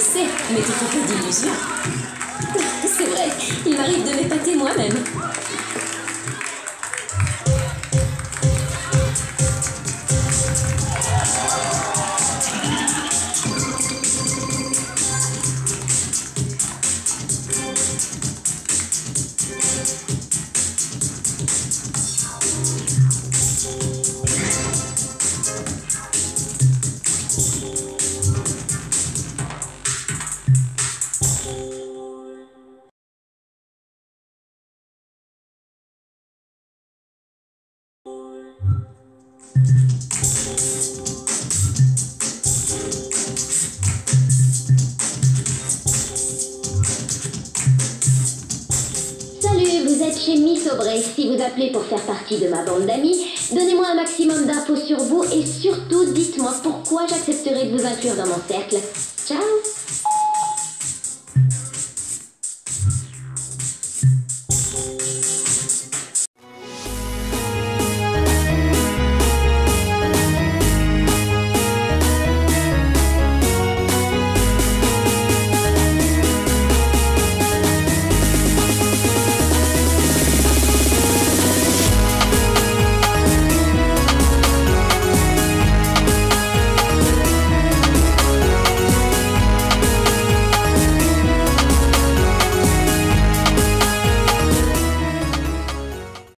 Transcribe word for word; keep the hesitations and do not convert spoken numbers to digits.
sais, mais tu fais pas d'illusions. C'est vrai, il m'arrive de m'épater moi-même. Salut, vous êtes chez Miss Aubrey. Si vous appelez pour faire partie de ma bande d'amis, donnez-moi un maximum d'infos sur vous et surtout dites-moi pourquoi j'accepterai de vous inclure dans mon cercle. Ciao!